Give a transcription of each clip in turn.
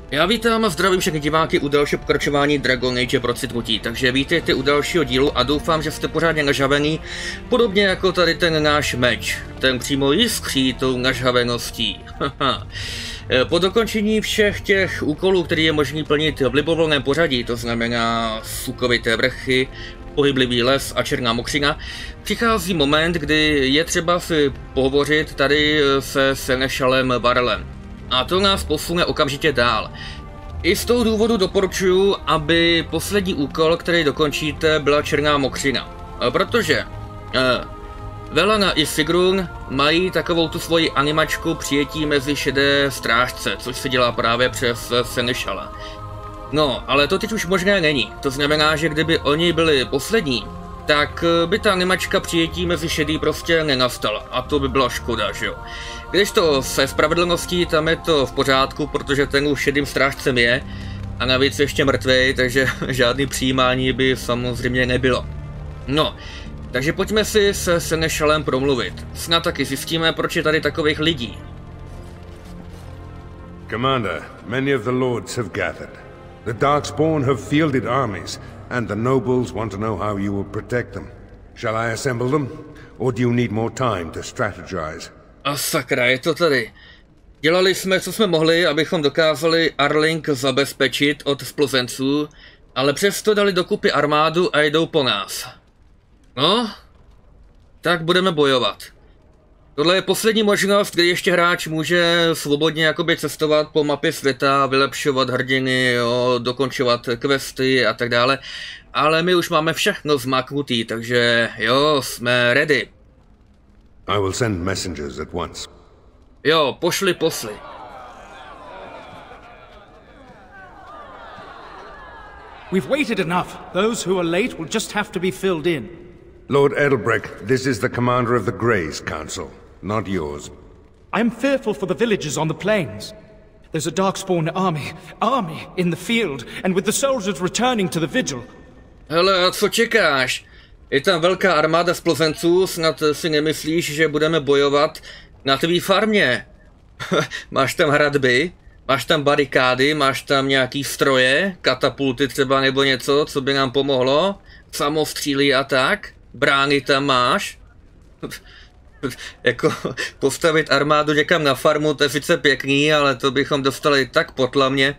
Já vítám a zdravím všechny diváky u dalšího pokračování Dragon Age procitnutí, takže vítejte u dalšího dílu a doufám, že jste pořádně nažhavený, podobně jako tady ten náš meč, ten přímo jiskří tou nažhaveností. Po dokončení všech těch úkolů, který je možný plnit v libovolném pořadí, to znamená sukovité vrchy, pohyblivý les a černá mokřina, přichází moment, kdy je třeba si pohovořit tady se Senešalem Varlem. A to nás posune okamžitě dál. I z toho důvodu doporučuji, aby poslední úkol, který dokončíte, byla černá mokřina. Protože Velana i Sigrun mají takovou tu svoji animačku přijetí mezi šedé strážce, což se dělá právě přes Senešala. No, ale to teď už možné není. To znamená, že kdyby oni byli poslední, tak by ta animačka přijetí mezi šedý prostě nenastala. A to by byla škoda, že jo. Když to se spravedlností, tam je to v pořádku, protože ten už šedým strážcem je. A navíc ještě mrtvej, takže žádný přijímání by samozřejmě nebylo. No, takže pojďme si se Senešalem promluvit. Snad taky zjistíme, proč je tady takových lidí. Commander, many of the lords have gathered. The Darkspawn have fielded armies, and the nobles want to know how you will protect them. Shall I assemble them, or do you need more time to strategize? A sakra, je to tady. Dělali jsme, co jsme mohli, abychom dokázali Arling zabezpečit od splozenců, ale přesto dali dokupy armádu a jdou po nás. No, tak budeme bojovat. Tohle je poslední možnost, kdy ještě hráč může svobodně jakoby cestovat po mapě světa, vylepšovat hrdiny, jo, dokončovat questy a tak dále. Ale my už máme všechno zmaknutý, takže jo, jsme ready. I will send messengers at once. Jo, pošli. We've waited enough. Those who are late will just have to be filled in. Lord Edelbrecht, this is the commander of the Greys Council, not yours. I am fearful for the villagers on the plains. There's a Darkspawn army in the field, and with the soldiers returning to the vigil. Hele, a co čekáš? Je tam velká armáda splozenců, snad si nemyslíš, že budeme bojovat na tvý farmě? Máš tam hradby, máš tam barikády, máš tam nějaký stroje, katapulty třeba nebo něco, co by nám pomohlo? Samostříly a tak? Brány tam máš? Jako postavit armádu někam na farmu, to je sice pěkný, ale to bychom dostali tak potlamně.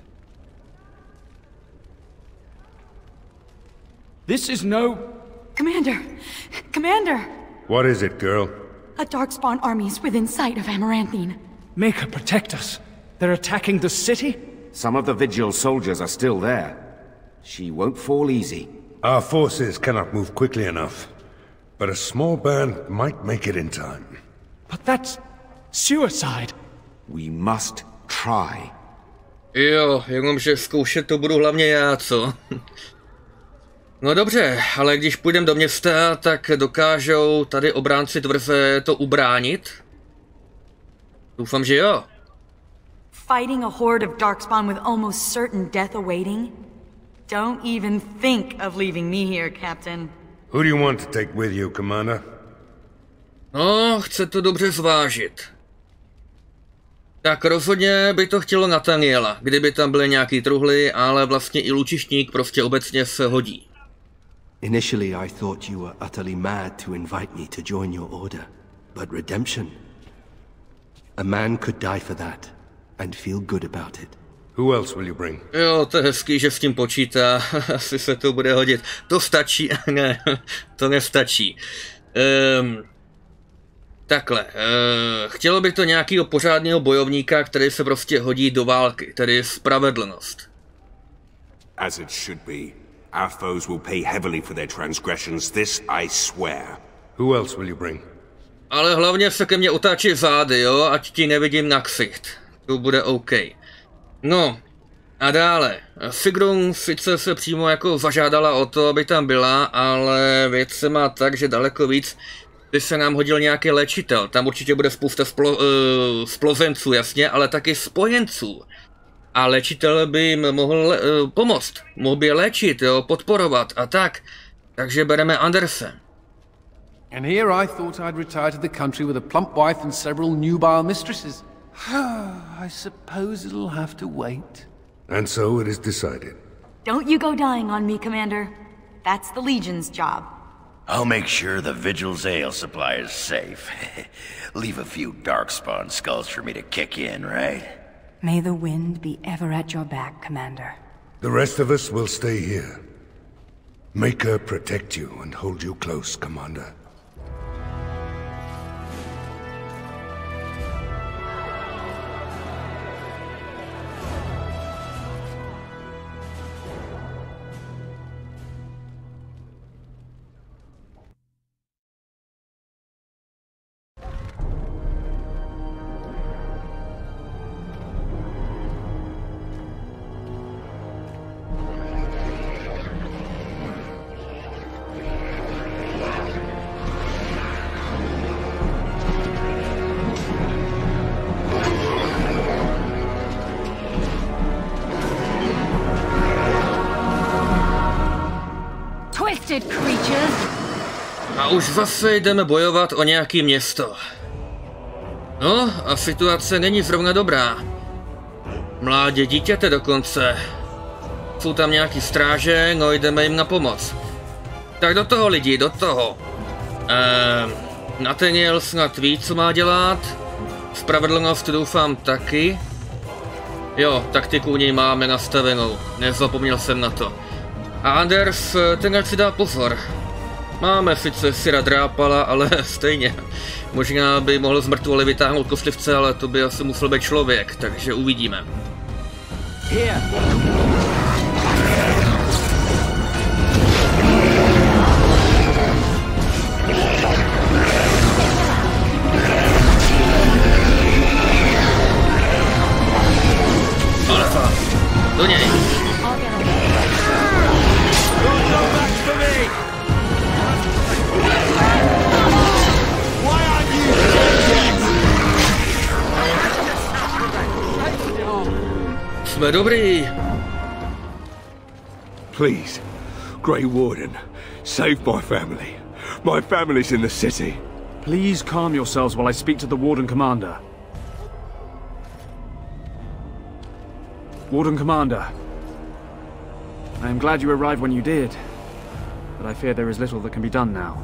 This is no... Commander! What is it, girl? A Darkspawn army is within sight of Amaranthine. Make her protect us. They're attacking the city? Some of the Vigil soldiers are still there. She won't fall easy. Our forces cannot move quickly enough, but a small band might make it in time. But that's... suicide. We must try. Jo, jenomže zkoušet to budu hlavně já, co? No dobře, ale když půjdeme do města, tak dokážou tady obránci tvrze to ubránit? Doufám, že jo. Fighting a horde of Darkspawn with almost certain death awaiting? Don't even think of leaving me here, Captain. Who do you want to take with you, Commander? No, chce to dobře zvážit. Tak rozhodně by to chtělo Nathaniela, kdyby tam byly nějaký truhly, ale vlastně i lučišník prostě obecně se hodí. Initially, I thought you were utterly mad to invite me to join your order. But redemption... A man could die for that, and feel good about it. Who else will you bring? Jo, to je hezký, že s tím počítá. Asi se to bude hodit. To stačí. Ne, to nestačí. Takhle. Chtělo by to nějakého pořádného bojovníka, který se prostě hodí do války, tedy spravedlnost. As it should be. Our foes will pay heavily for their transgressions, this I swear. Who else will you bring? Ale hlavně se ke mně otáčí zády, jo, ať ti nevidím na ksicht. To bude OK. No, a dále. Sigrun sice se přímo jako zažádala o to, aby tam byla, ale věc se má tak, že daleko víc by se nám hodil nějaký léčitel. Tam určitě bude spousta splozenců, jasně, ale taky spojenců. A léčitel by jim mohl pomoct. Mohl by je léčit, jo, podporovat a tak. Takže bereme Anderse. And here I thought I'd retire to the country with a plump wife and several nubile mistresses. I suppose it'll have to wait. And so it is decided. Don't you go dying on me, Commander. That's the Legion's job. I'll make sure the Vigil's ale supply is safe. Leave a few Darkspawn skulls for me to kick in, right? May the wind be ever at your back, Commander. The rest of us will stay here. Maker protect you and hold you close, Commander. A už zase jdeme bojovat o nějaký město. No, a situace není zrovna dobrá. Mládě dítěte dokonce. Jsou tam nějaký stráže, no jdeme jim na pomoc. Tak do toho lidi, do toho. Nathaniel snad ví, co má dělat. Spravedlnost doufám taky. Jo, taktiku u něj máme nastavenou, nezapomněl jsem na to. A Anders, ten ať si dá pozor. Máme sice Syra Drápala, ale stejně. Možná by mohl z mrtvoly vytáhnout kostlivce, ale to by asi musel být člověk, takže uvidíme. Alfa, do něj. Jsme dobrý. Please, Grey Warden, save my family. My family's in the city. Please calm yourselves while I speak to the Warden Commander. Warden Commander, I am glad you arrived when you did, but I fear there is little that can be done now.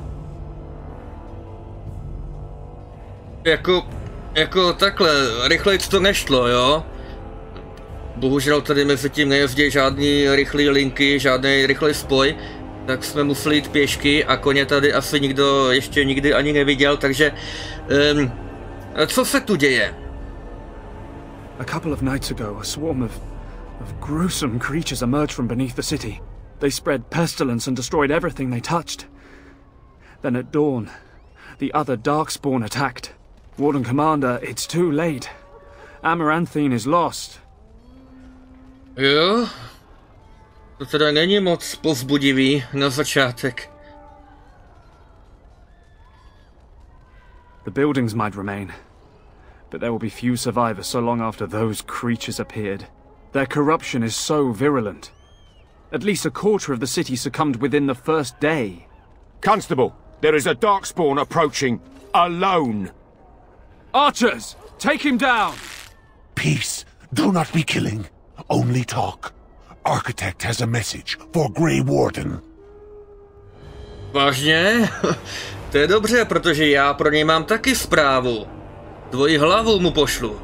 Jako takhle, rychlejc to nešlo, jo? Bohužel tady mezi tím nejezdí žádný rychlý linky, žádný rychlý spoj, tak jsme museli jít pěšky a koně tady asi nikdo ještě nikdy ani neviděl, takže... co se tu děje? A couple of nights ago, a swarm of gruesome creatures emerged from beneath the city. They spread pestilence and destroyed everything they touched. Then at dawn, the other Darkspawn attacked. Warden Commander, it's too late. Amaranthine is lost. Jo? To teda není moc povzbudivý na začátek. The buildings might remain, but there will be few survivors so long after those creatures appeared. Their corruption is so virulent. At least a quarter of the city succumbed within the first day. Constable, there is a Darkspawn approaching, alone. Archers, take him down! Peace. Do not be killing. Only talk. Architect has a message for Grey Warden. Vážně? To je dobře, protože já pro něj mám taky zprávu. Tvoji hlavu mu pošlu.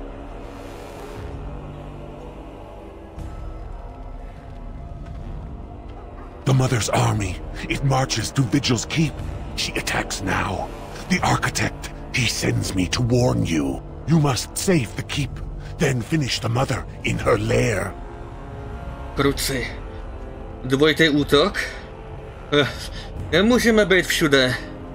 The Mother's army. It marches to Vigil's Keep. She attacks now. The Architect. He sends me to warn you. You must save the Keep. Then finish the Mother in her lair. Kruci. Dvojitý útok? Nemůžeme být všude.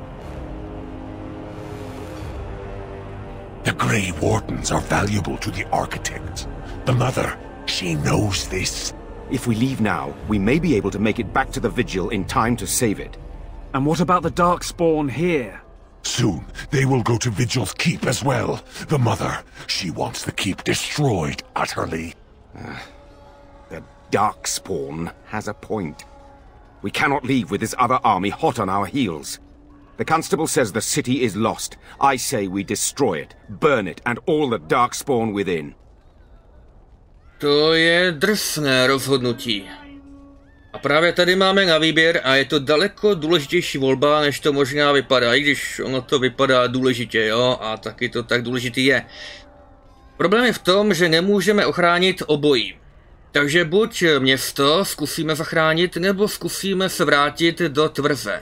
The Grey Wardens are valuable to the Architect. The Mother, she knows this. If we leave now, we may be able to make it back to the Vigil in time to save it. And what about the Darkspawn here? Soon, they will go to Vigil's Keep as well. The Mother, she wants the Keep destroyed utterly. The Darkspawn has a point. We cannot leave with this other army hot on our heels. The Constable says the city is lost. I say we destroy it, burn it, and all the Darkspawn within. To je drsné rozhodnutí. A právě tady máme na výběr a je to daleko důležitější volba, než to možná vypadá, i když ono to vypadá důležitě, jo, a taky to tak důležitý je. Problém je v tom, že nemůžeme ochránit obojí. Takže buď město zkusíme zachránit, nebo zkusíme se vrátit do tvrze.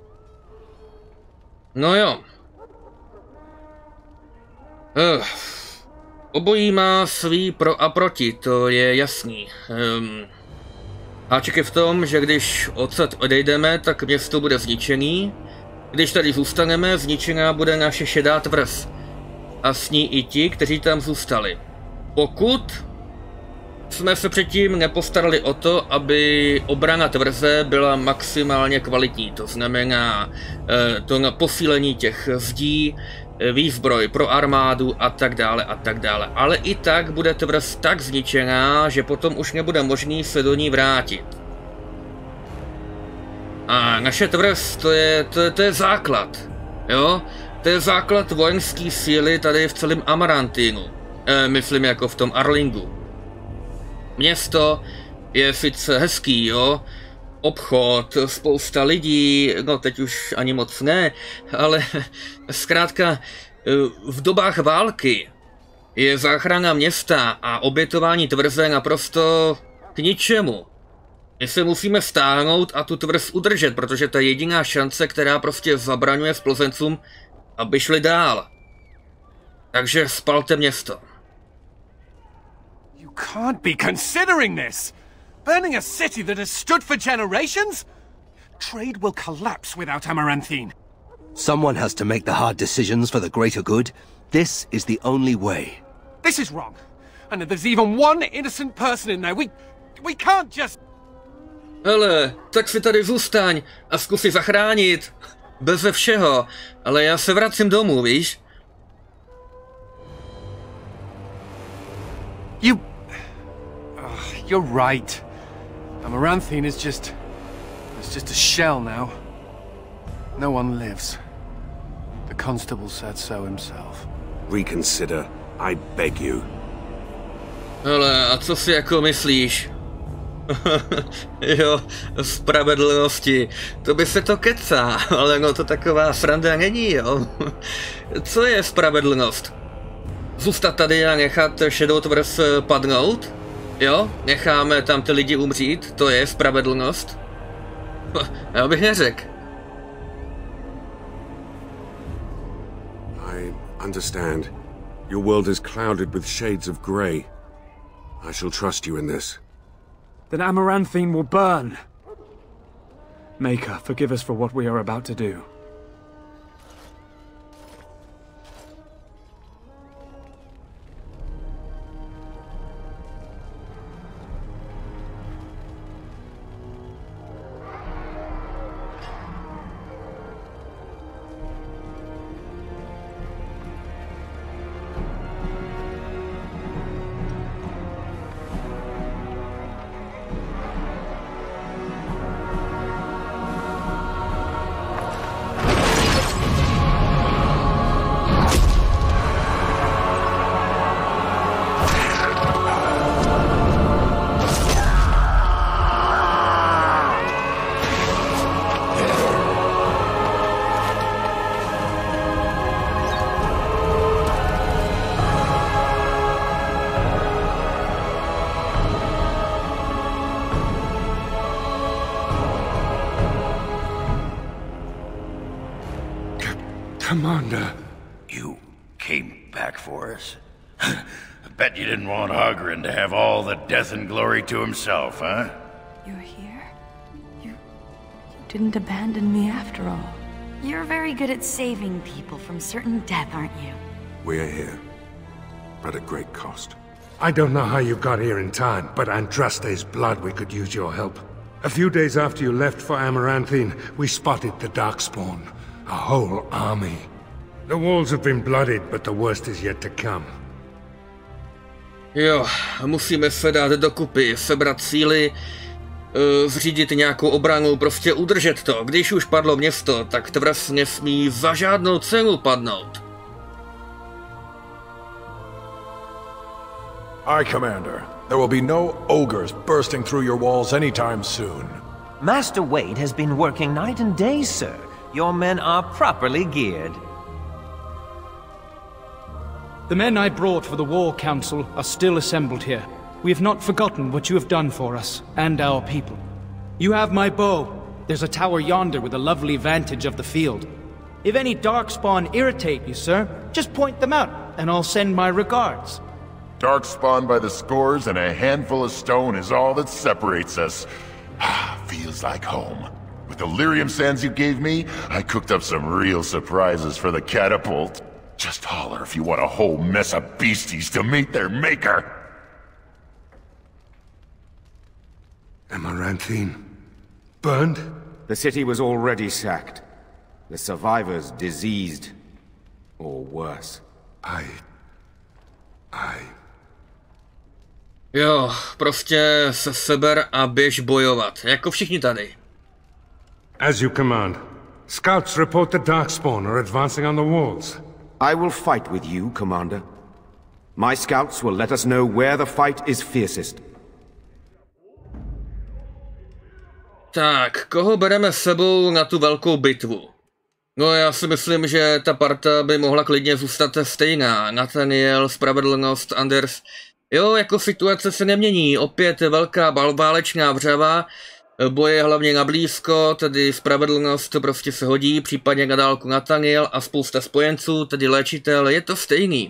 No jo. Obojí má svý pro a proti, to je jasný. Háček je v tom, že když odsud odejdeme, tak město bude zničený. Když tady zůstaneme, zničená bude naše šedá tvrz. A s ní i ti, kteří tam zůstali. Pokud jsme se předtím nepostarali o to, aby obrana tvrze byla maximálně kvalitní. To znamená to na posílení těch zdí, výzbroj pro armádu a tak dále a tak dále. Ale i tak bude tvrz tak zničená, že potom už nebude možný se do ní vrátit. A naše tvrz, to je základ, jo? To je základ vojenské síly tady v celém Amarantinu. Myslím jako v tom Arlingu. Město je sice hezký, jo? Obchod, spousta lidí, no teď už ani moc ne, ale zkrátka v dobách války je záchrana města a obětování tvrze naprosto k ničemu. My se musíme stáhnout a tu tvrz udržet, protože to je jediná šance, která prostě zabraňuje splozencům, aby šli dál. Takže spalte město. You can't be considering this! Burning a city that has stood for generations? Trade will collapse without Amaranthine. Someone has to make the hard decisions for the greater good. This is the only way. This is wrong. And if there's even one innocent person in there, we can't just... Hele, tak si tady zůstaň a zkusí zachránit. Beze všeho. Ale já se vracím domů, víš? You're right. Amaranthine is just... it's just a shell now. No one lives. The constable said so himself. Reconsider, I beg you. Hele, a co si jako myslíš? Jo, spravedlnosti. To by se to kecá, ale no to taková sranda není, jo. Co je spravedlnost? Zůstat tady a nechat šedou tvrz padnout? Jo, necháme tam ty lidi umřít, to je spravedlnost? Já bych neřekl. I understand. Your world is clouded with shades of grey. I shall trust you in this. Then Amaranthine will burn. Maker, forgive us for what we are about to do. Commander. You came back for us? I bet you didn't want Hogren to have all the death and glory to himself, huh? You're here? You didn't abandon me after all. You're very good at saving people from certain death, aren't you? We're here, but at great cost. I don't know how you got here in time, but Andraste's blood, we could use your help. A few days after you left for Amaranthine, we spotted the Darkspawn. A whole army. The walls have been blooded, but the worst is yet to come. Jo, musíme se dát dokupy, sebrat síly, zřídit nějakou obranu, prostě udržet to. Když už padlo město, tak tvrz nesmí za žádnou cenu padnout. Aye, Commander. There will be no ogres bursting through your walls anytime soon. Master Wade has been working night and day, sir. Your men are properly geared. The men I brought for the War Council are still assembled here. We have not forgotten what you have done for us, and our people. You have my bow. There's a tower yonder with a lovely vantage of the field. If any Darkspawn irritate you, sir, just point them out, and I'll send my regards. Darkspawn by the scores and a handful of stone is all that separates us. Feels like home. With the lyrium sands you gave me, I cooked up some real surprises for the catapult. Just holler if you want a whole mess of beasties to meet their maker. Amaranthine burned? The city was already sacked. The survivors diseased. Or worse. Jo, prostě se seber a běž bojovat, jako všichni tady. As you command. Scouts report the Darkspawn are advancing on the walls. I will fight with you, Commander. My scouts will let us know where the fight is fiercest. Tak, koho bereme s sebou na tu velkou bitvu? No já si myslím, že ta parta by mohla klidně zůstat stejná. Nathaniel, Spravedlnost, Anders. Jo, jako situace se nemění. Opět velká válečná vřava. Boje hlavně na blízko, tedy Spravedlnost prostě se hodí, případně na dálku Nathaniel a spousta spojenců, tedy léčitel, je to stejný.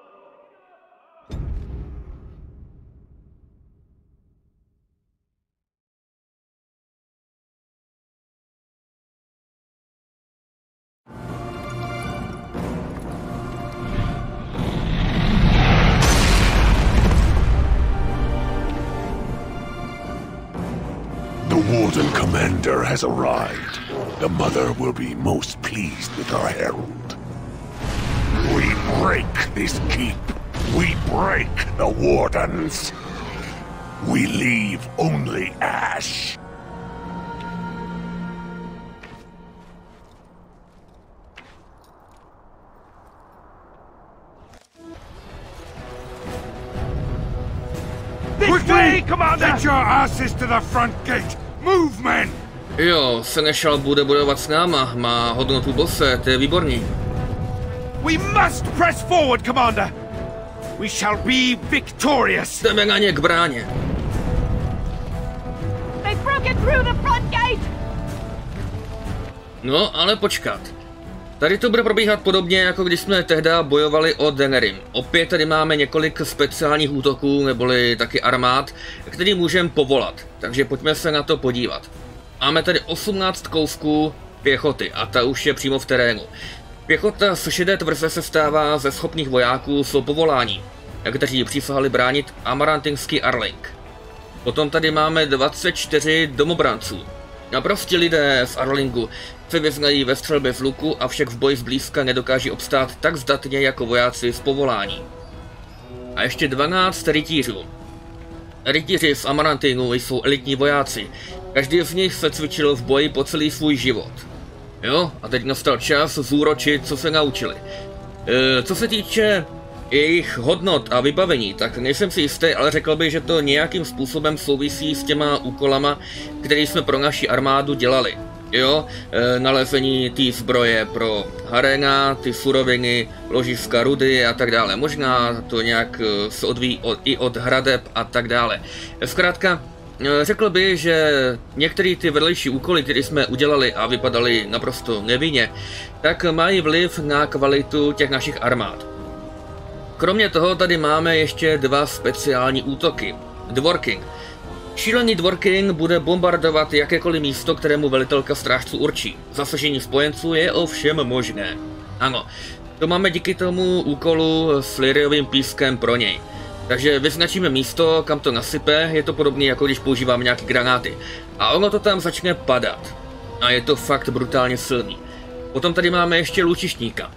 The Warden Commander has arrived. The Mother will be most pleased with our herald. We break this keep. We break the Wardens. We leave only ash. This way, Commander! Get your asses to the front gate! Move, men! Jo, Seneschal bude bojovat s náma, má hodnotu bose, to je výborný. We must press forward, Commander! We shall be victorious! Jdeme na ně k bráně. They've broken through the front gate! No, ale počkat. Tady to bude probíhat podobně, jako když jsme tehdy bojovali o Denerim. Opět tady máme několik speciálních útoků, neboli taky armád, který můžeme povolat. Takže pojďme se na to podívat. Máme tady 18 kousků pěchoty a ta už je přímo v terénu. Pěchota z šedé tvrze se stává ze schopných vojáků s povolání, kteří přísahali bránit Amarantinský Arling. Potom tady máme 24 domobranců. A prostě lidé z Arlingu se vyznají ve střelbě z luku, avšak v boji zblízka nedokáží obstát tak zdatně jako vojáci z povolání. A ještě 12 rytířů. Rytíři z Amarantinu jsou elitní vojáci. Každý z nich se cvičil v boji po celý svůj život. Jo, a teď nastal čas zúročit, co se naučili. Co se týče jejich hodnot a vybavení, tak nejsem si jistý, ale řekl bych, že to nějakým způsobem souvisí s těma úkolama, které jsme pro naši armádu dělali. Jo, nalezení té zbroje pro Harena, ty suroviny, ložiska rudy a tak dále. Možná to nějak se odvíjí i od hradeb a tak dále. Zkrátka, řekl bych, že některé ty vedlejší úkoly, které jsme udělali a vypadaly naprosto nevinně, tak mají vliv na kvalitu těch našich armád. Kromě toho tady máme ještě 2 speciální útoky. Dworking. Šílený Dworking bude bombardovat jakékoliv místo, kterému velitelka strážců určí. Zasažení spojenců je ovšem možné. Ano, to máme díky tomu úkolu s lyriovým pískem pro něj. Takže vyznačíme místo, kam to nasype, je to podobné, jako když používáme nějaké granáty. A ono to tam začne padat. A je to fakt brutálně silný. Potom tady máme ještě lučišníka.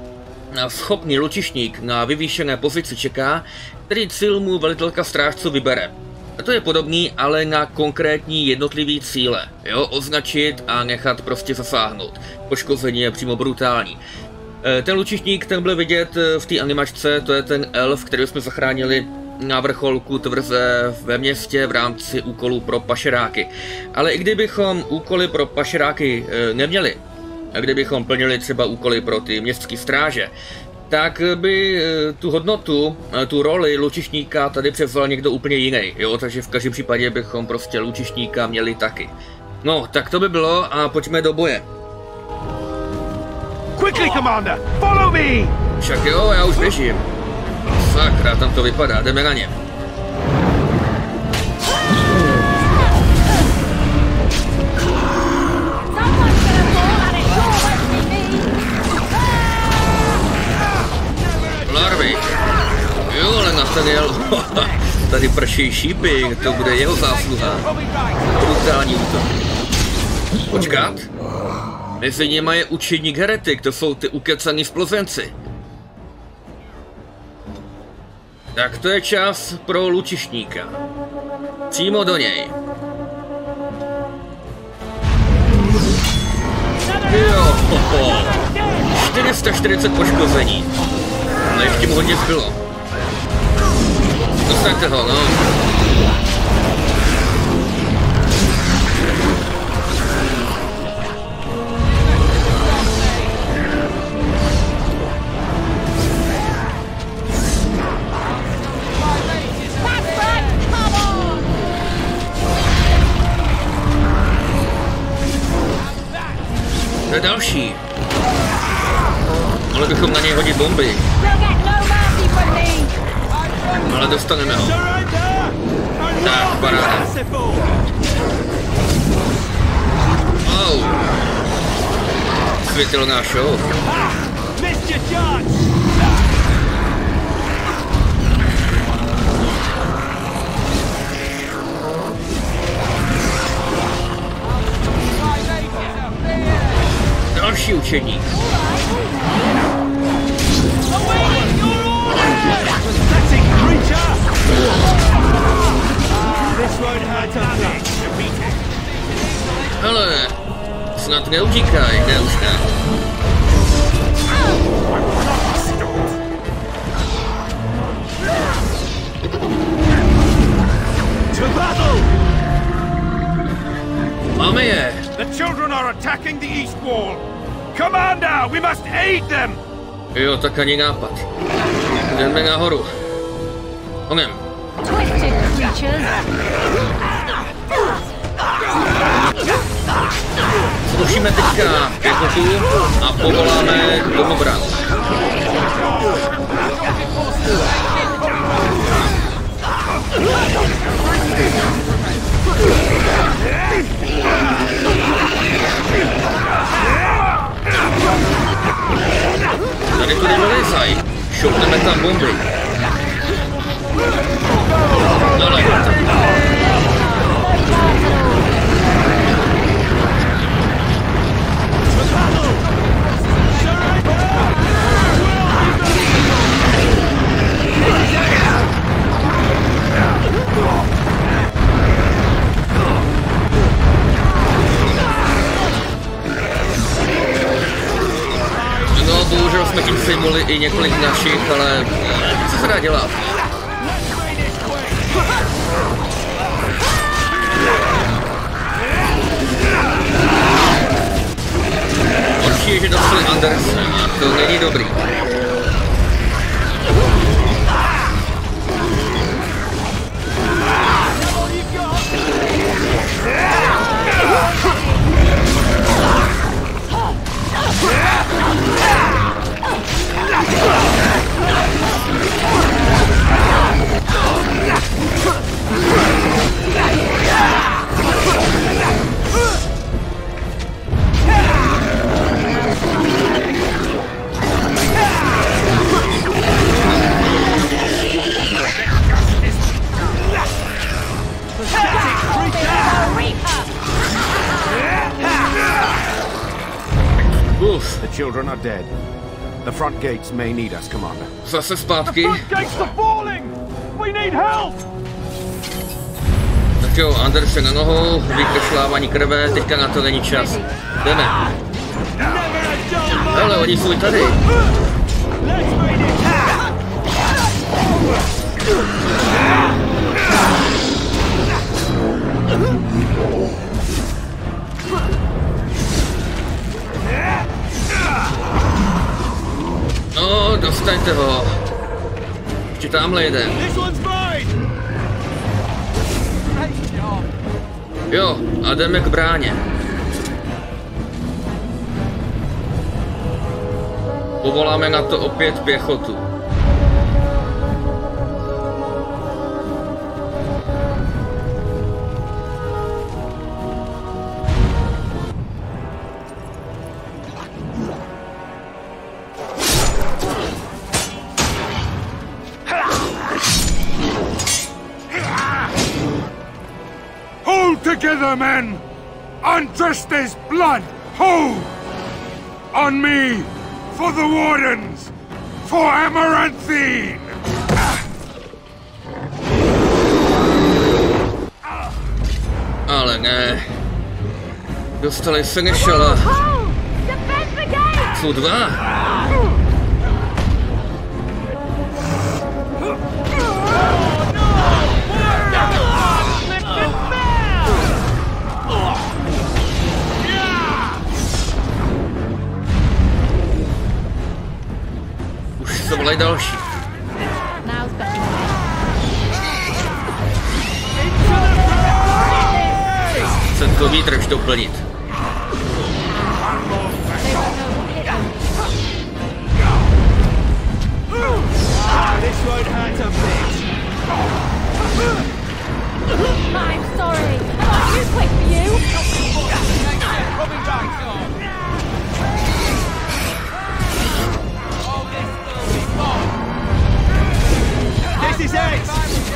Schopný lučišník na vyvýšené pozici čeká, který cíl mu velitelka strážců vybere. A to je podobný, ale na konkrétní jednotlivý cíle. Jo, označit a nechat prostě zasáhnout. Poškození je přímo brutální. Ten lučišník, ten byl vidět v té animačce, to je ten elf, který jsme zachránili na vrcholku tvrze ve městě v rámci úkolů pro pašeráky. Ale i kdybychom úkoly pro pašeráky neměli, a kdybychom plnili třeba úkoly pro ty městské stráže, tak by tu hodnotu, tu roli lučišníka tady převzal někdo úplně jiný, jo, takže v každém případě bychom prostě lučišníka měli taky. No, tak to by bylo a pojďme do boje. Quickly, Commander! Follow me! Však jo, já už běžím. Sakra, tam to vypadá, jdeme na ně. Larvy. Jo, ale Nathaniel, tady prší šípy, to bude jeho zásluha. Brutální útok. Počkat. Mezi nimi je učedník heretik, to jsou ty ukecaný splozenci. Tak to je čas pro lučišníka. Přímo do něj. Jo, 440 poškození. Ale ještě mu hodně zbylo. Dostaňte ho, no. To je další. Mohli bychom na něj hodit bomby. Ale dostaneme ho. Tak, paráda. Oh. Světelná show. Další učedník. Hele, snad neutíkaj, ne už ne. Máme je. The children are attacking the east wall. Commander, we must aid them. Jo, tak ani nápad. Jdeme nahoru. Onem. Zrušíme teďka pěchotu a povoláme domobranu. Tady tu nevylezaj, šoupneme tam bomby. Dole. No, bohužel jsme tím sejmuli i několik našich, ale co se dá dělat? Horší je, že dostali Andersna a to není dobrý. The children are dead. The front gates may need us, Commander. Zase zpátky. The front gates are falling. We need help. Tak jo, Andersen na nohou, vykreslávání krve, teďka na to není čas. Jdeme. Hele, oni jsou i tady. No, dostaňte ho. Ještě tamhle jeden. Jo, a jdeme k bráně. Povoláme na to opět pěchotu. Together, men! On Tristan's blood! Hold! On me! For the Wardens! For Amaranthine! Ale ne. Dostali Seneschala. Jsou dva. To volají další. Chce to výdrž doplnit. I'm sorry. Am I too quick for you? This is it!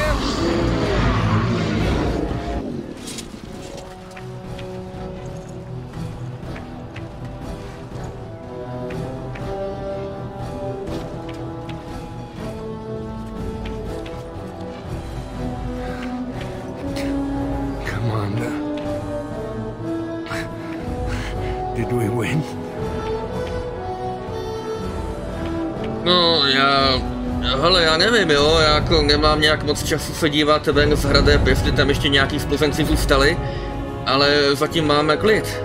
Commander. Did we win? No, hele, já nevím, jo, já jako nemám nějak moc času se dívat ven z hradeb, jestli tam ještě nějaký spozenci zůstali, ale zatím máme klid.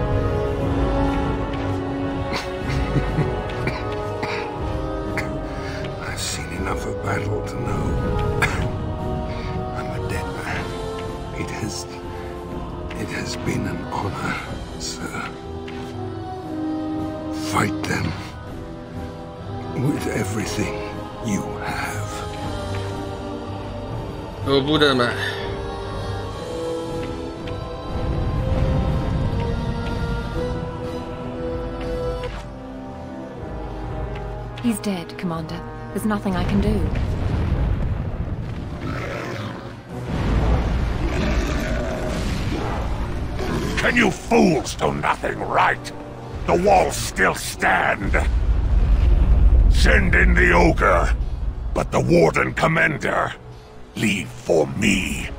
I've seen enough of battle to know I'm a dead man. It has been an honor, sir. Fight them with everything you have. No, budeme. He's dead, Commander. There's nothing I can do. Can you fools do nothing right? The walls still stand. Send in the ogre, but the Warden Commander, leave for me.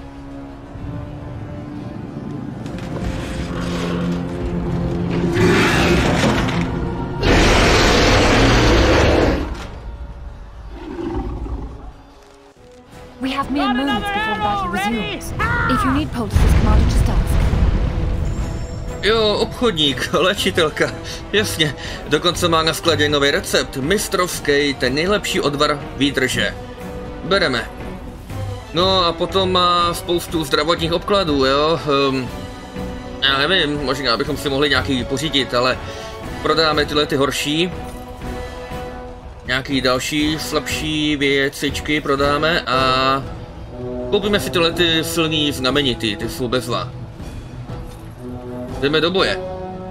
We have mere moments before the battle resumes. If you need poultices, Commander, just ask. Jo, obchodník, léčitelka, jasně. Dokonce má na skladě nový recept, mistrovský, ten nejlepší odvar výdrže. Bereme. No a potom má spoustu zdravotních obkladů, jo. Já nevím, možná bychom si mohli nějaký pořídit, ale prodáme tyhle ty horší. Nějaký další slabší věcičky prodáme a koupíme si tyhle ty silný znamenitý, ty jsou bezva. Jdeme do boje.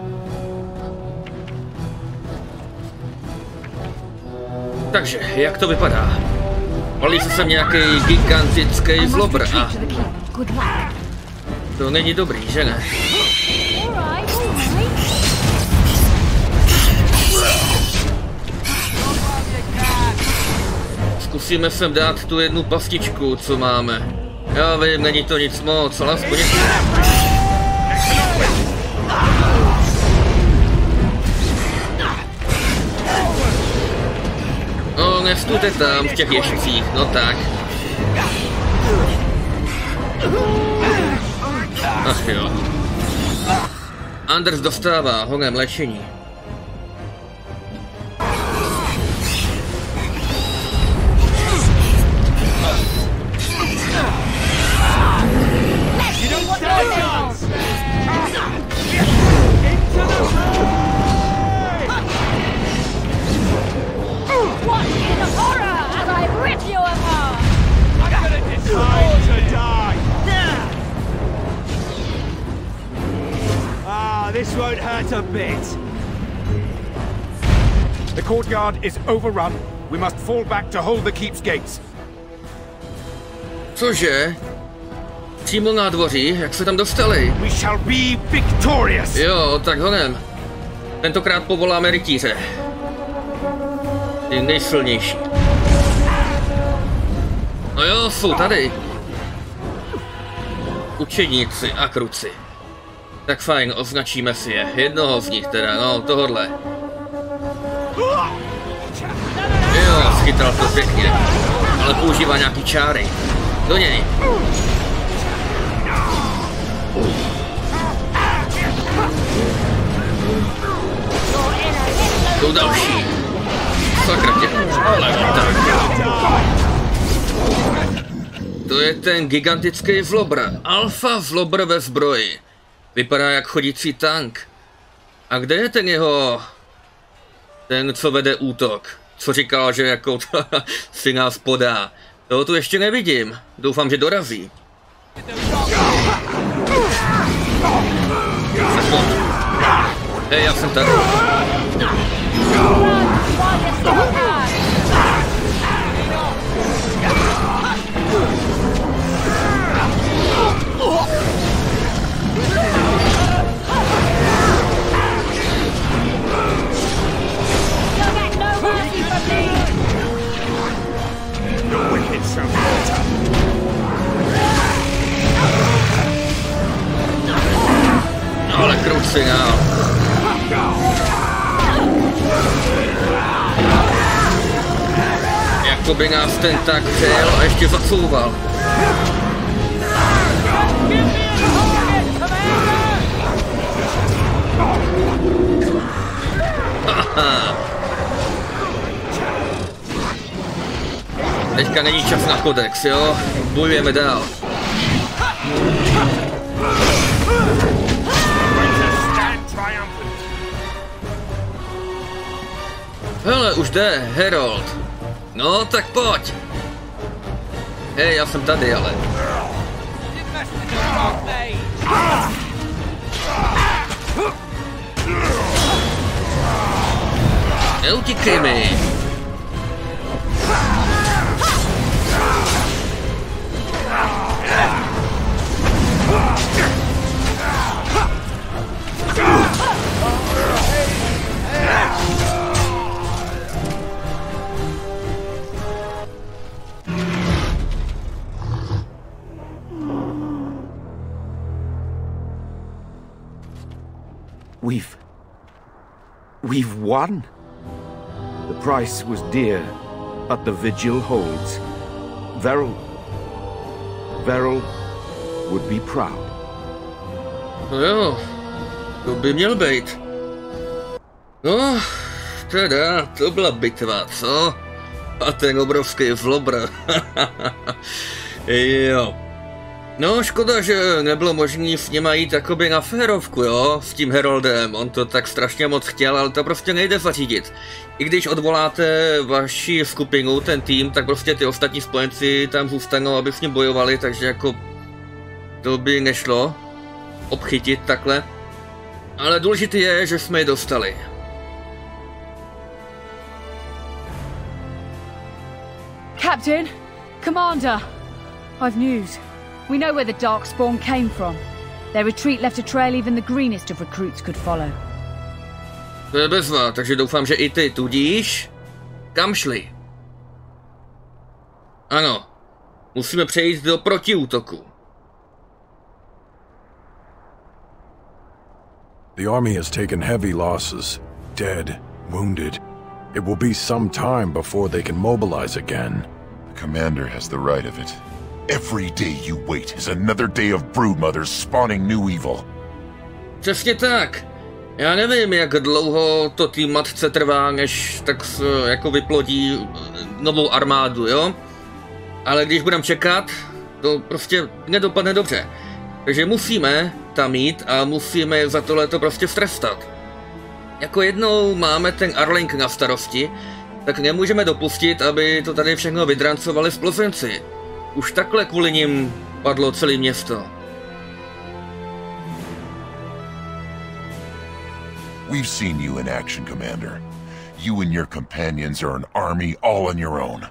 Takže, jak to vypadá? Valí se sem nějaký gigantický zlobr a to není dobrý, že ne? Zkusíme sem dát tu jednu pastičku, co máme. Já vím, není to nic moc, ale aspoň něco. No, nestůjte tam v těch ježcích, no tak. Ach jo. Anders dostává honem léčení. This won't hurt a bit. The courtyard is overrun. We must fall back to hold the keep's gates. Cože? Přímo na dvoří? Jak se tam dostali? We shall be victorious. Jo, tak honem. Tentokrát povoláme rytíře. Ty nejsilnější. No jo, jsou tady. Učeníci a kruci. Tak fajn, označíme si je. Jednoho z nich teda, no, tohodle. Jo, schytal to pěkně. Ale používá nějaký čáry. Do něj. Tu další. Sakra tě. Ale tak. To je ten gigantický vlobr. Alfa vlobr ve zbroji. Vypadá jak chodící tank. A kde je ten jeho... Ten, co vede útok? Co říkal, že jako si nás podá. Toho tu ještě nevidím. Doufám, že dorazí. Hej, já jsem tady. Ale kruci, no. Jako by nás ten tak přijel a ještě zacouval. Haha. Teďka není čas na kodex, jo? Bojujeme dál. Hele, už jde, Harold. No, tak pojď. Hej, já jsem tady, ale. Neutíkej mi. We've won. The price was dear, but the vigil holds. Veril would be proud. No jo, to by měl být. No, teda, to byla bitva, co? A ten obrovský vlobr. Jo. No, škoda, že nebylo možné s nima jít jakoby na férovku, jo, s tím Haroldem, on to tak strašně moc chtěl, ale to prostě nejde zařídit. I když odvoláte vaši skupinu, ten tým, tak prostě ty ostatní spojenci tam zůstanou, aby s ním bojovali, takže jako to by nešlo obchytit takhle. Ale důležité je, že jsme je dostali. Captain, Commander, I've news. We know where the Darkspawn came from. Their retreat left a trail even the greenest of recruits could follow. To je bezva, takže doufám, že i ty, tudíž... Kam šli? Ano, musíme přejít do protiútoku. The army has taken heavy losses. Dead, wounded. It will be some time before they can mobilize again. The commander has the right of it. Every day you wait is another day of broodmothers spawning new evil. Přesně tak. Já nevím, jak dlouho to té matce trvá, než tak jako vyplodí novou armádu, jo? Ale když budeme čekat, to prostě nedopadne dobře. Takže musíme tam jít a musíme za tohleto prostě strestat. Jako jednou máme ten Arling na starosti, tak nemůžeme dopustit, aby to tady všechno vydrancovali splozenci. Už takhle kvůli nim padlo celé město. We've seen you in action, Commander. You and your companions are an army all on your own.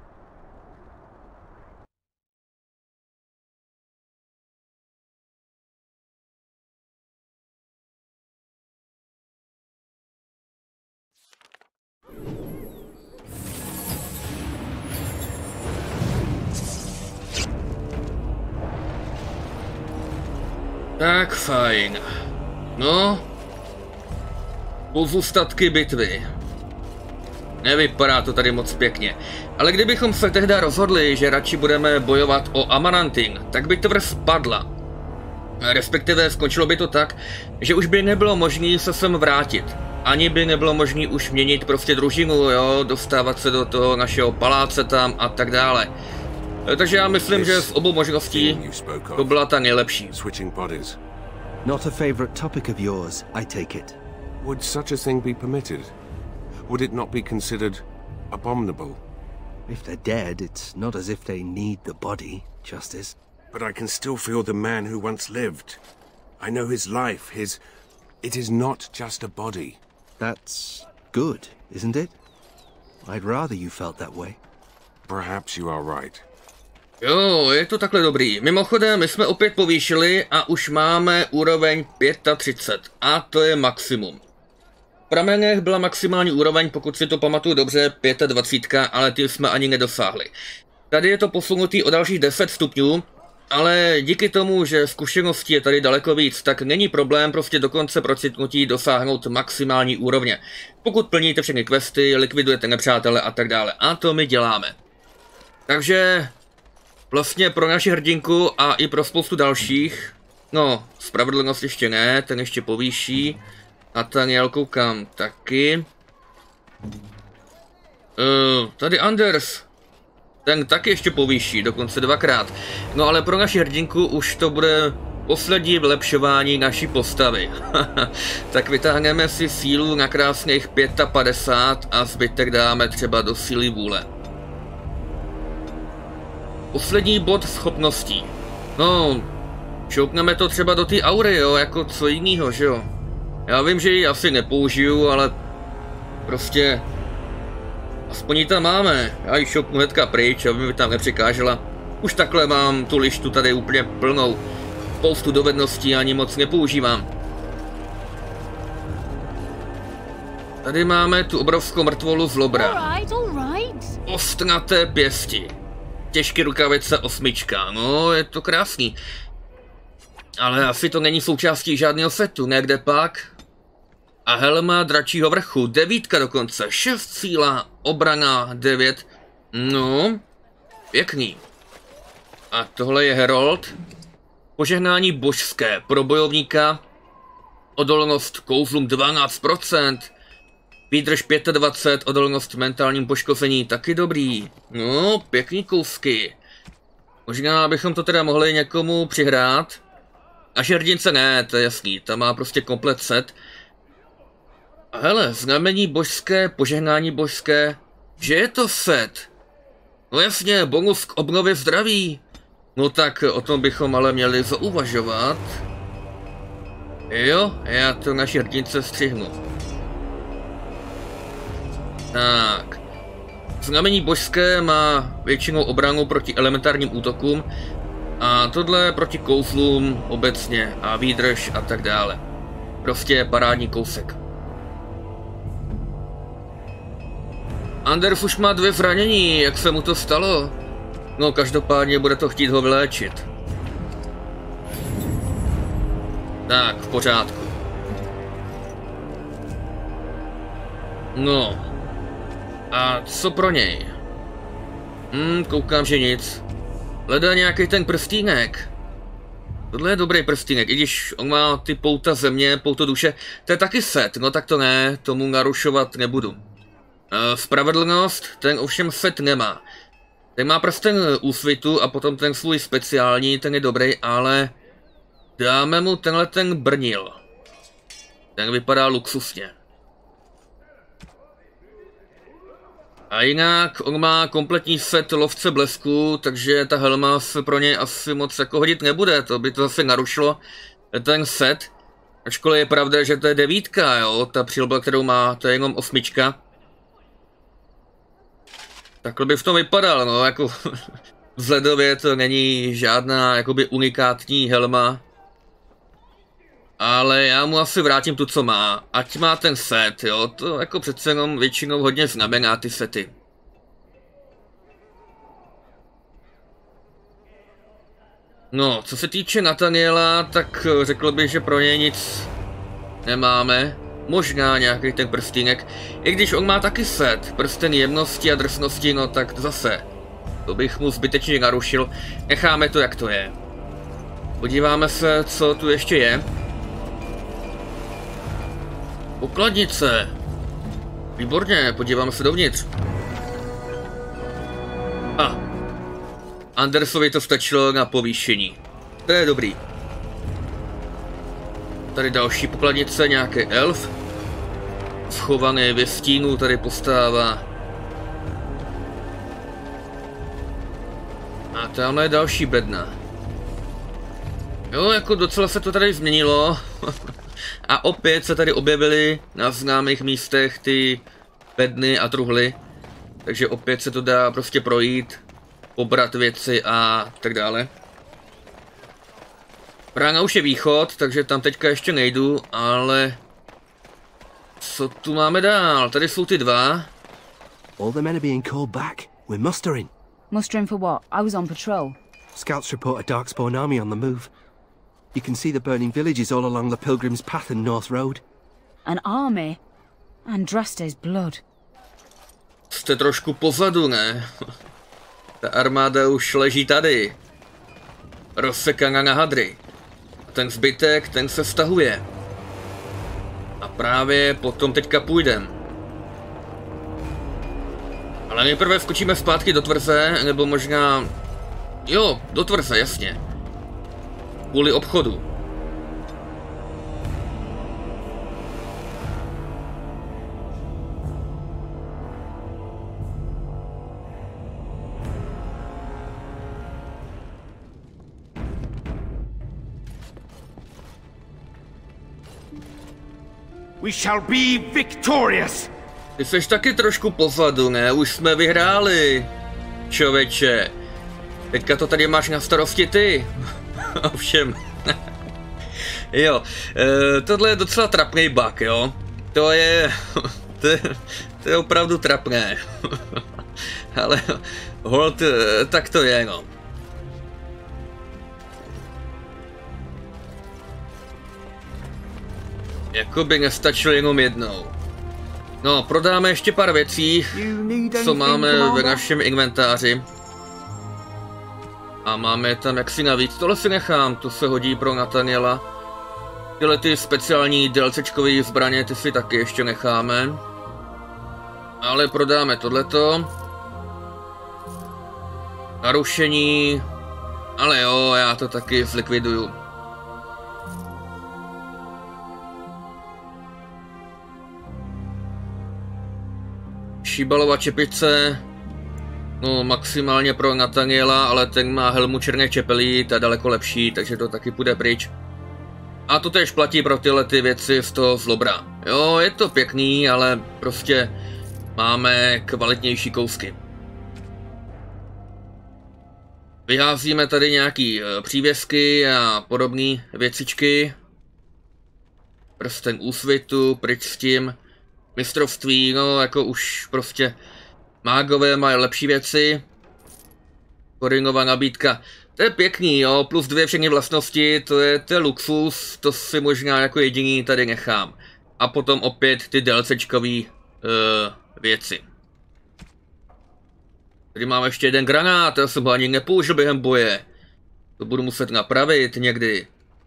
Tak fajn. No. Pozůstatky bitvy. Nevypadá to tady moc pěkně. Ale kdybychom se tehdy rozhodli, že radši budeme bojovat o Amarantin, tak by tvrz padla. Respektive skončilo by to tak, že už by nebylo možné se sem vrátit. Ani by nebylo možné už měnit prostě družinu, jo, dostávat se do toho našeho paláce tam a tak dále. Takže já myslím, že z obou možností to byla ta nejlepší. Not a favorite topic of yours, I take it. Would such a thing be permitted? Would it not be considered abominable? If they're dead, it's not as if they need the body, Justice. But I can still feel the man who once lived. I know his life, It is not just a body. That's good, isn't it? I'd rather you felt that way. Perhaps you are right. Jo, je to takhle dobrý. Mimochodem, my jsme opět povýšili a už máme úroveň 35. A to je maximum. V pramenech byla maximální úroveň, pokud si to pamatuju dobře, 25, ale ty jsme ani nedosáhli. Tady je to posunutý o dalších 10 stupňů, ale díky tomu, že zkušeností je tady daleko víc, tak není problém prostě do konce procitnutí dosáhnout maximální úrovně. Pokud plníte všechny questy, likvidujete nepřátele a tak dále. A to my děláme. Takže vlastně pro naši hrdinku a i pro spoustu dalších, no, spravedlnost ještě ne, ten ještě povýší. Nathaniel koukám taky. Tady Anders, ten taky ještě povýší, dokonce 2krát. No ale pro naši hrdinku už to bude poslední vylepšování naší postavy. Tak vytáhneme si sílu na krásných 55 a zbytek dáme třeba do síly vůle. Poslední bod schopností. No, šoupneme to třeba do té aury, jo, jako co jinýho, že jo. Já vím, že ji asi nepoužiju, ale prostě aspoň ji tam máme. Já ji šoupnu hnedka pryč, aby mi tam nepřekážela. Už takhle mám tu lištu tady úplně plnou. Spoustu dovedností ani moc nepoužívám. Tady máme tu obrovskou mrtvolu z Lobra. Ostnaté pěsti. Těžké rukavice 8. No, je to krásný. Ale asi to není součástí žádného setu, ne kde pak? A helma dračího vrchu, 9 dokonce, 6 síla, obrana 9. No, pěkný. A tohle je Herold. Požehnání božské pro bojovníka. Odolnost kouzlům 12%. Výdrž 25, odolnost mentálním poškození, taky dobrý. No, pěkný kousky. Možná bychom to teda mohli někomu přihrát. A hrdince ne, to je jasný, ta má prostě komplet set. A hele, znamení božské, požehnání božské, že je to set. No jasně, bonus k obnově zdraví. No tak o tom bychom ale měli zauvažovat. Jo, já to naši hrdince střihnu. Tak. Znamení božské má většinou obranu proti elementárním útokům a tohle proti kouzlům obecně a výdrž a tak dále. Prostě parádní kousek. Anders už má 2 zranění, jak se mu to stalo? No každopádně bude to chtít ho vyléčit. Tak, v pořádku. No. A co pro něj? Koukám, že nic. Hledá nějaký ten prstínek. Tohle je dobrý prstínek, i když on má ty pouta země, pouto duše. To je taky set, no tak to ne, tomu narušovat nebudu. Spravedlnost, ten ovšem set nemá. Ten má prsten úsvitu a potom ten svůj speciální, ten je dobrý, ale dáme mu tenhle ten brnil. Ten vypadá luxusně. A jinak on má kompletní set lovce blesku, takže ta helma se pro něj asi moc jako hodit nebude, to by to zase narušilo ten set. Ačkoliv je pravda, že to je 9, jo, ta přilba, kterou má, to je jenom 8. Takhle by v tom vypadal, no, jako vzhledově to není žádná jakoby unikátní helma. Ale já mu asi vrátím tu, co má. Ať má ten set, jo, to jako přece jenom většinou hodně znamená ty sety. No, co se týče Nathaniela, tak řekl bych, že pro něj nic nemáme. Možná nějaký ten prstínek. I když on má taky set, prsten jemnosti a drsnosti, no tak zase. To bych mu zbytečně narušil. Necháme to, jak to je. Podíváme se, co tu ještě je. Pokladnice. Výborně, podíváme se dovnitř. Andersovi to stačilo na povýšení. To je dobrý. Tady další pokladnice, nějaký elf. Schovaný ve stínu tady postává. A tamhle je další bedna. Jo, jako docela se to tady změnilo. A opět se tady objevily na známých místech ty bedny a truhly. Takže opět se to dá prostě projít, pobrat věci a tak dále. Brána už je východ, takže tam teďka ještě nejdu, ale... Co tu máme dál? Tady jsou ty dva. All the men are being called back. We're mustering. Mustering for what? I was on patrol. Scouts report a Darkspawn army on the move. You can see the burning villages all along the Pilgrim's Path and North Road. An army? Andraste's blood. Jste trošku pozadu, ne? Ta armáda už leží tady. Rozsekaná na hadry. Ten zbytek, ten se stahuje. A právě potom teďka půjdem. Ale nejprve skočíme zpátky do tvrze, nebo možná... Jo, do tvrze, jasně. Kvůli obchodu. We shall be victorious. Ty seš taky trošku pozadu, ne? Už jsme vyhráli. Čověče. Teďka to tady máš na starosti ty. Ovšem. Jo, tohle je docela trapný bug, jo. To je opravdu trapné. Ale hold, tak to je, no. Jakoby nestačilo jenom jednou. No, prodáme ještě pár věcí, co máme v našem inventáři. A máme tam jaksi navíc. Tohle si nechám, to se hodí pro Nathaniela. Tyhle ty speciální DLCčkové zbraně, ty si taky ještě necháme. Ale prodáme tohleto. Narušení. Ale jo, já to taky zlikviduju. Šíbalova čepice, no maximálně pro Nathaniela, ale ten má helmu černé čepelí, ta je daleko lepší, takže to taky půjde pryč. A to též platí pro tyhle ty věci z toho zlobra. Jo, je to pěkný, ale prostě máme kvalitnější kousky. Vyházíme tady nějaký přívěsky a podobné věcičky. Prsten úsvitu, pryč s tím. Mistrovství, no jako už prostě mágové mají lepší věci. Koringová nabídka, to je pěkný, jo, plus 2 všechny vlastnosti, to je luxus, to si možná jako jediný tady nechám. A potom opět ty DLCčkový věci. Tady máme ještě jeden granát, já jsem ho ani nepoužil během boje. To budu muset napravit někdy.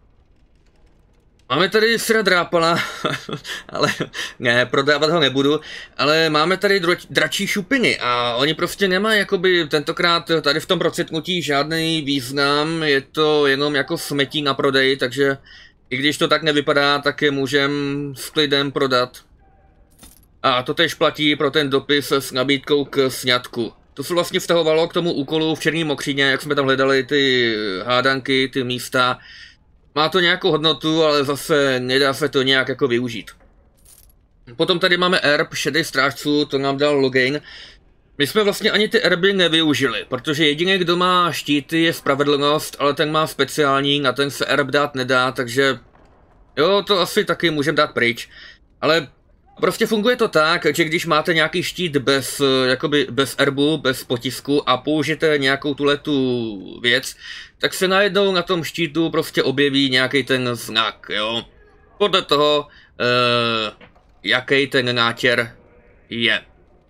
Máme tady syra drápala, ale ne, prodávat ho nebudu, ale máme tady dračí šupiny a oni prostě nemají jakoby tentokrát tady v tom procitnutí žádný význam, je to jenom jako smetí na prodej, takže i když to tak nevypadá, tak je můžem s klidem prodat. A to tež platí pro ten dopis s nabídkou k sňatku. To se vlastně vztahovalo k tomu úkolu v Černý mokřině, jak jsme tam hledali ty hádanky, ty místa. Má to nějakou hodnotu, ale zase nedá se to nějak jako využít. Potom tady máme erb šedých strážců, to nám dal Loghain. My jsme vlastně ani ty erby nevyužili, protože jediný, kdo má štíty, je spravedlnost, ale ten má speciální, na ten se erb dát nedá, takže jo, to asi taky můžeme dát pryč. Ale prostě funguje to tak, že když máte nějaký štít bez erbu, bez potisku a použijete nějakou tuhletu věc, tak se najednou na tom štítu prostě objeví nějaký ten znak, jo. Podle toho, jaký ten nátěr je.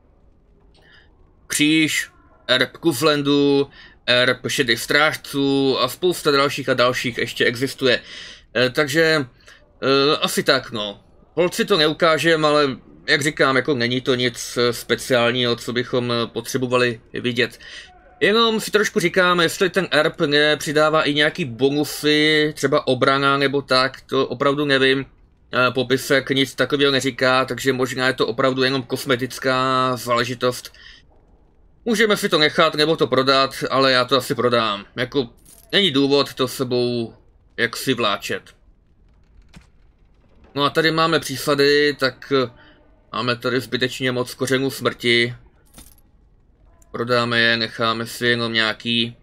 Kříž, erb Kuflendu, erb šedých strážců a spousta dalších ještě existuje. Takže asi tak, no. Holci to neukážem, ale jak říkám, jako není to nic speciálního, co bychom potřebovali vidět. Jenom si trošku říkám, jestli ten erb nepřidává i nějaký bonusy, třeba obrana nebo tak, to opravdu nevím. Popisek nic takového neříká, takže možná je to opravdu jenom kosmetická záležitost. Můžeme si to nechat nebo to prodat, ale já to asi prodám. Jako není důvod to sebou jaksi vláčet. No a tady máme přísady, tak máme tady zbytečně moc kořenů smrti. Prodáme je, necháme si jenom nějaký.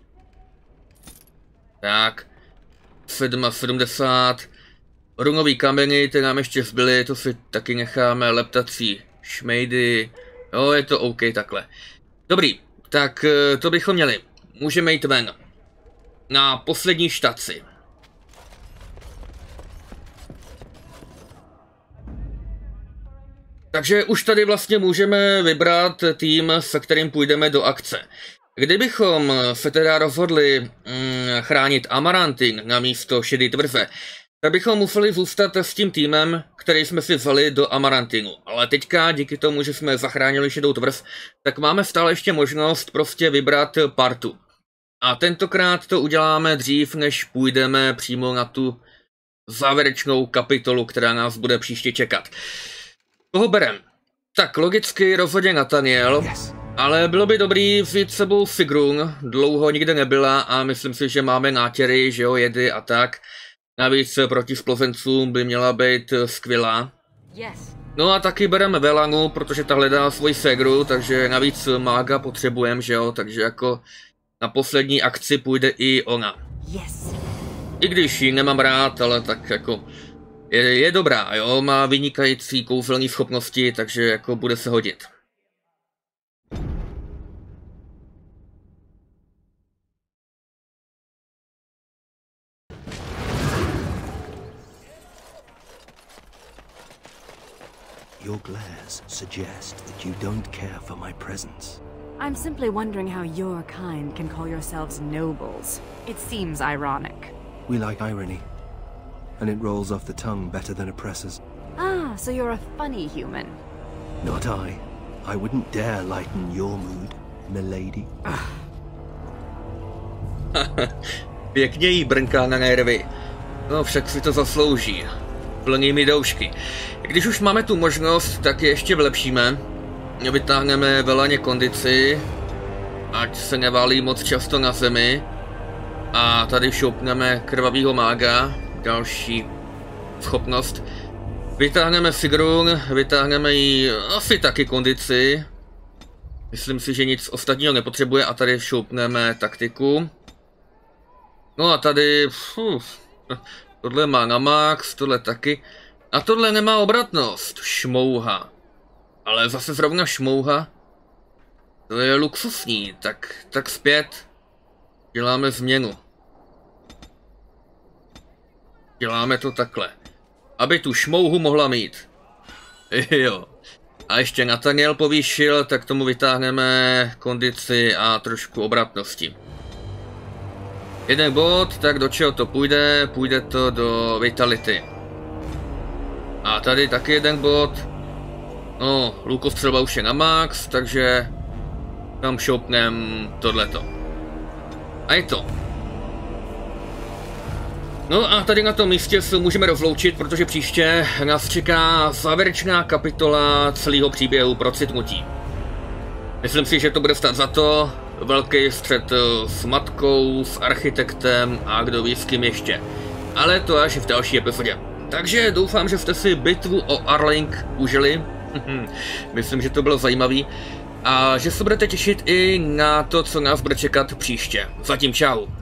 Tak. 7,70. Runový kameny, ty nám ještě zbyly, to si taky necháme. Leptací šmejdy. Jo, je to OK takhle. Dobrý, tak to bychom měli. Můžeme jít ven. Na poslední štaci. Takže už tady vlastně můžeme vybrat tým, se kterým půjdeme do akce. Kdybychom se teda rozhodli chránit Amarantin na místo Šedý tvrze, tak bychom museli zůstat s tím týmem, který jsme si vzali do Amarantinu. Ale teďka, díky tomu, že jsme zachránili Šedou tvrz, tak máme stále ještě možnost prostě vybrat partu. A tentokrát to uděláme dřív, než půjdeme přímo na tu závěrečnou kapitolu, která nás bude příště čekat. Koho berem? Tak logicky rozhodně Nathaniel, ale bylo by dobrý vzít sebou Sigrun, dlouho nikde nebyla a myslím si, že máme nátěry, že jo, jedy a tak. Navíc proti splozencům by měla být skvělá. No a taky bereme Velanu, protože ta hledá svoji ségru, takže navíc mága potřebujeme, že jo, takže jako na poslední akci půjde i ona. I když ji nemám rád, ale tak jako je dobrá, jo, má vynikající kouzelné schopnosti, takže jako bude se hodit. Your glares suggest that you don't care for my presence. I'm simply wondering how your kind can call yourselves nobles. It seems ironic. We like irony, and it rolls off the tongue better than oppressors. Ah, so you're a funny human. Not I. I wouldn't dare lighten your mood, milady. Pěkně jí brnká na nervy. No však si to zaslouží. Plnými doušky. Když už máme tu možnost, tak je ještě vylepšíme. Vytáhneme Velaně kondici, ať se neválí moc často na zemi. A tady šoupneme krvavýho mága, další schopnost. Vytáhneme Sigrun, vytáhneme jí asi taky kondici. Myslím si, že nic ostatního nepotřebuje a tady šoupneme taktiku. No a tady... tohle má na max, tohle taky. A tohle nemá obratnost. Šmouha. Ale zase zrovna šmouha. To je luxusní, tak zpět. Děláme změnu. Děláme to takhle. Aby tu šmouhu mohla mít. Jo. A ještě Nathaniel povýšil, tak tomu vytáhneme kondici a trošku obratnosti. Jeden bod, tak do čeho to půjde? Půjde to do Vitality. A tady taky jeden bod. No, lukostřelba už je na max, takže tam šoupnem tohleto. A je to. No a tady na tom místě se můžeme rozloučit, protože příště nás čeká závěrečná kapitola celého příběhu Procitnutí. Myslím si, že to bude stát za to. Velký střet s matkou, s architektem a kdo ví s kým ještě. Ale to až v další epizodě. Takže doufám, že jste si bitvu o Arling užili. Myslím, že to bylo zajímavý. A že se budete těšit i na to, co nás bude čekat příště. Zatím čau.